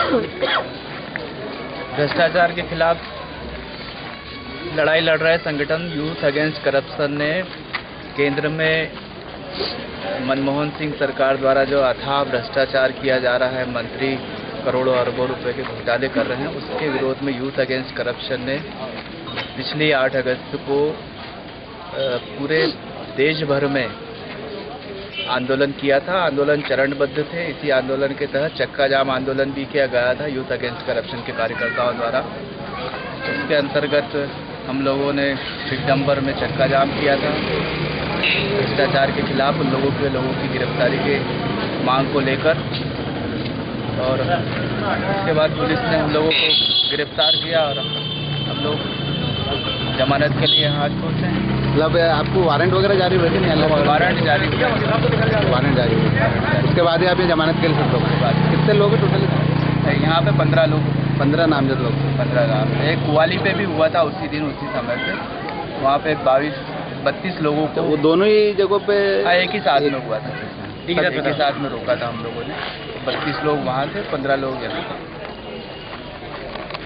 भ्रष्टाचार के खिलाफ लड़ाई लड़ रहे संगठन यूथ अगेंस्ट करप्शन ने केंद्र में मनमोहन सिंह सरकार द्वारा जो अथाह भ्रष्टाचार किया जा रहा है, मंत्री करोड़ों अरबों रुपए के घोटाले कर रहे हैं, उसके विरोध में यूथ अगेंस्ट करप्शन ने पिछली 8 अगस्त को पूरे देश भर में आंदोलन किया था। आंदोलन चरणबद्ध थे। इसी आंदोलन के तहत चक्का जाम आंदोलन भी किया गया था यूथ अगेंस्ट करप्शन के कार्यकर्ताओं द्वारा। इसके अंतर्गत हम लोगों ने सितंबर में चक्का जाम किया था भ्रष्टाचार के खिलाफ उन लोगों की गिरफ्तारी के मांग को लेकर, और उसके बाद पुलिस ने हम लोगों को गिरफ्तार किया और हम लोग जमानत के लिए यहाँ आज पहुँचे हैं। मतलब आपको वारंट वगैरह जारी हुए थे? नहीं, वारंट जारी हुआ। वारंट जारी हुआ, उसके बाद ही आप ये जमानत के लिए सब लोग? कितने लोग हैं टोटल यहाँ पे? 15 लोग। 15 नामजद लोग? 15 नाम। एक कुवाली पे भी हुआ था उसी दिन उसी समय पे, वहाँ पे 32 लोगों को। वो दोनों ही जगहों पे एक ही साथ में हुआ था, एक ही साथ में रोका था हम लोगों ने। 32 लोग वहाँ थे, 15 लोग यहाँ।